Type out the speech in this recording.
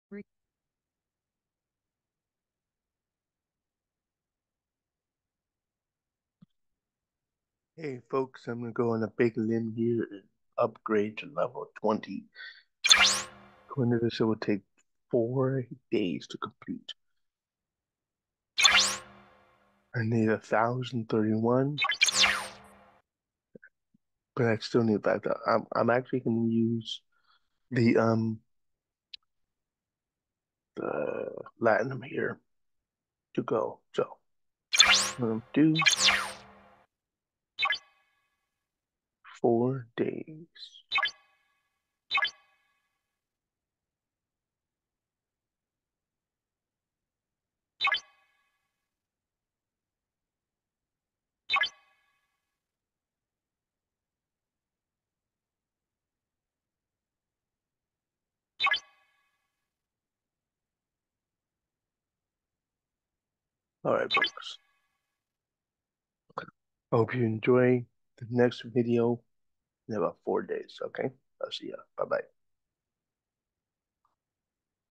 Re- Hey folks, I'm gonna go on a big limb here and upgrade to level 20. According to this, it will take 4 days to complete. I need 1,031, but I still need 5,000. I'm actually gonna use the the Latinum here to go. So do 4 days. All right, folks. Hope you enjoy the next video in about 4 days. Okay, I'll see ya. Bye bye.